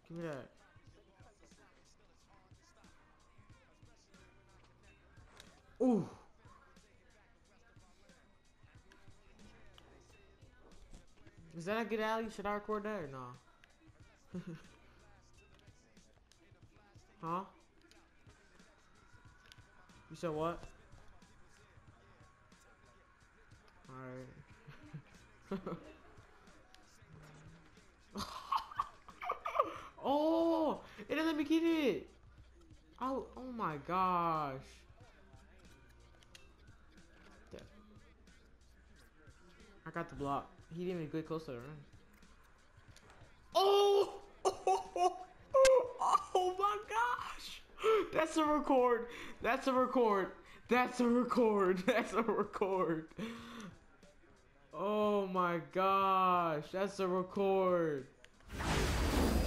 Give me that. Ooh. Is that a good alley? Should I record that or no? Huh? You said what? Alright. Oh! It didn't let me get it! Oh my gosh. I got the block. He didn't even get close to the rim. Oh! Oh my gosh! That's a record. That's a record. That's a record. That's a record. Oh my gosh. That's a record.